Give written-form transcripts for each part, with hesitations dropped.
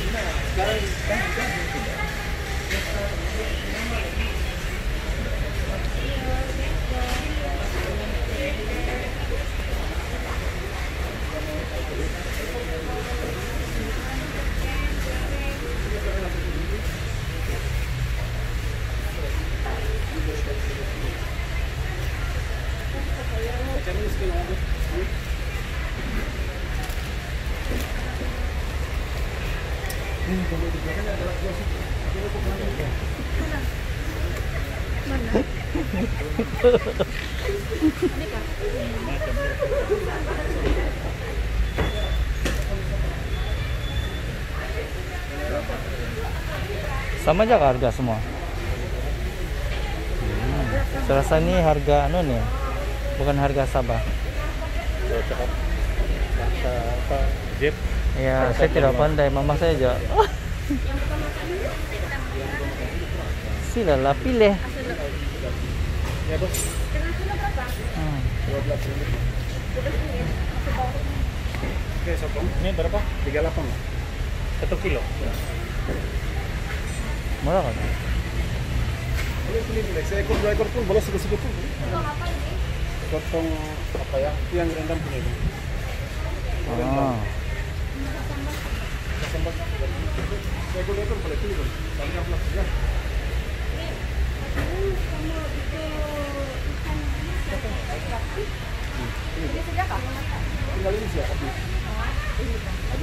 Sama aja harga semua. Saya rasa ini harga anu nih, bukan harga Sabah. Jeep. Ya, saya tidak pandai, mama saya aja. Silalah pilih. Ya, Bos. Hmm. 12 Oke, sopong. Ini berapa? 38. 1 kilo. Murah kan? Boleh, seekor 2 ekor pun boleh, segitu pun. Potong apa ya? Itu yang rendam punya itu. Ah. Sambal. Seekor 2 ekor boleh pilih. Banyak lah ya. Tinggal ini sih habis. Habis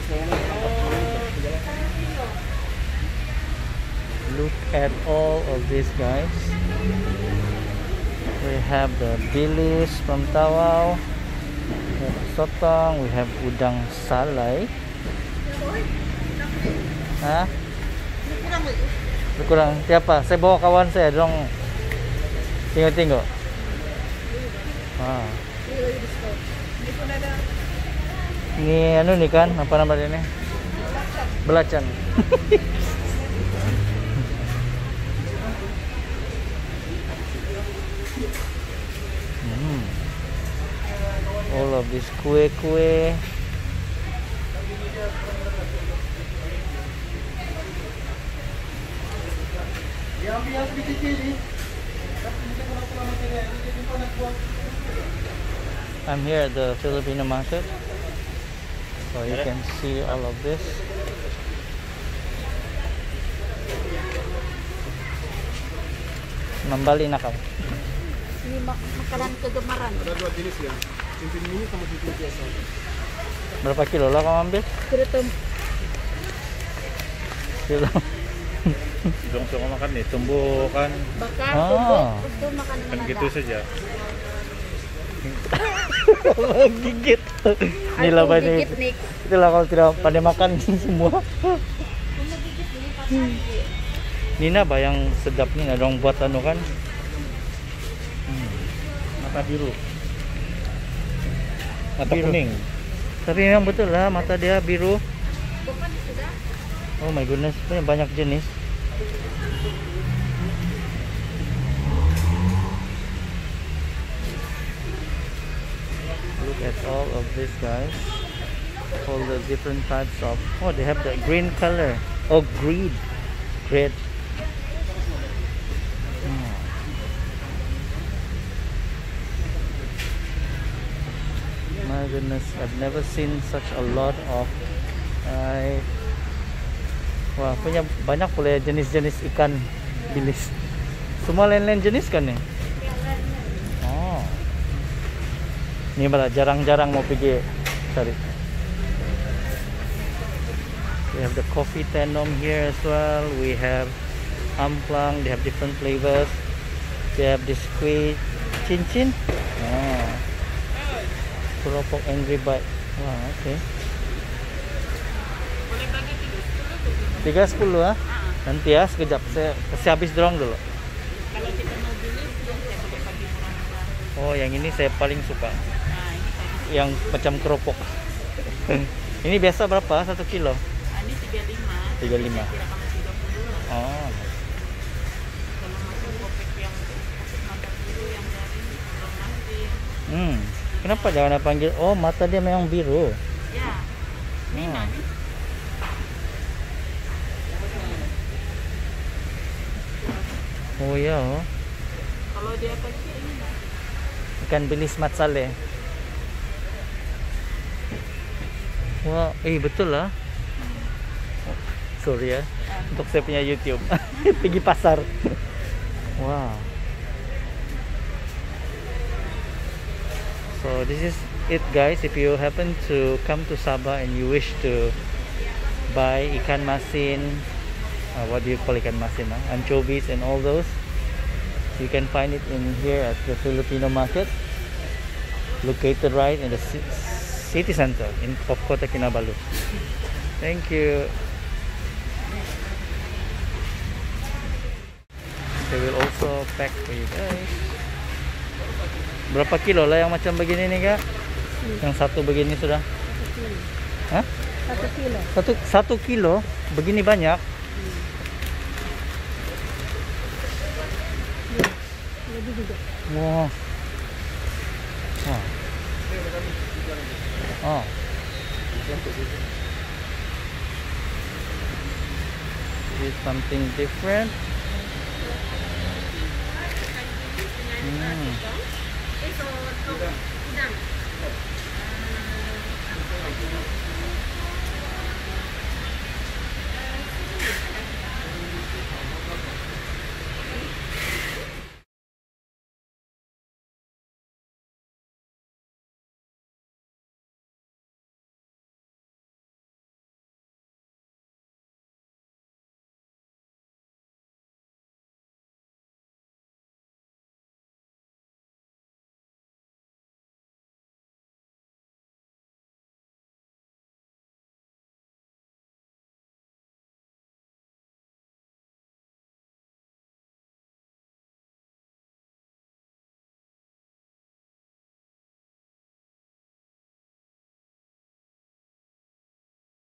Look at all of these guys. We have the bilis from Tawau. We have sotong. We have udang salai. Hah? Kurang. Siapa? Saya bawa kawan saya dong. Tengok-tengok. Ah. Ini anu nih kan, apa namanya ini? Belacan. All of this kue-kue. I'm here at the Filipino market, so you can see all of this. Membali na kau. Ini makanan kegemaran. Ada 2 jenis ya. Cincin mini sama cincin biasa. Berapa kilo lah kamu ambil? Kilo. Dong suka makan nih, tumbukan. Bakar, Ah. itu makanan Kan Manada. gitu saja. Gigit. Ini lah Aku banyak. gigit nih. Itulah kalau tidak pandai makan semua. Nina bah yang sedap nih, dong buat anu kan. Mata biru. Mata Biru. kuning. Tapi memang betul lah mata dia biru. Bukan sudah. Oh my goodness, banyak jenis. Look at all of this guys. All the different types of. Oh, they have the green color. Oh, green. Red. My goodness, I've never seen such a lot of. Wah, punya banyak pula jenis-jenis ikan bilis. Semua lain-lain jenis kan nih? Oh. Ini malah jarang-jarang mau pergi cari. We have the coffee tenom here as well. We have amplang. They have different flavors. They have this kue cincin. Oh. Keropok Angry Bite. Wah, okay. 3.10 ah. Nanti ya sekejap saya kasih habis dorong dulu. Kalau kita mau beli, saya pakai pagi murah-murah. Oh, yang ini saya paling suka. Nah, ini Yang macam keropok. Ini biasa berapa? 1 kilo? ini 35. 35. Kira kamu 30. Oh. Kalau masuk kopek yang kopek mata biru yang dari belum nanti. Kenapa jangan panggil? Oh, mata dia memang biru. Ya. Ini Oh. nanti Oh ya, oh. Kalau dia kecil ini Ikan bilis matsale. Wah, betul lah. Oh, sorry ya, untuk saya punya YouTube. Pergi pasar. Wow. So this is it, guys. If you happen to come to Sabah and you wish to buy ikan masin, what do you call ikan masin? Anchovies and all those, you can find it in here at the Filipino market, located right in the city center of Kota Kinabalu. Thank you. They will also pack for you guys. Berapa kilo lah yang macam begini nih, Kak? Yang satu begini sudah? 1 kilo. Hah? 1 kilo. Satu kilo? Begini banyak? Lebih juga. Wow. Oh. Oh. This is something different.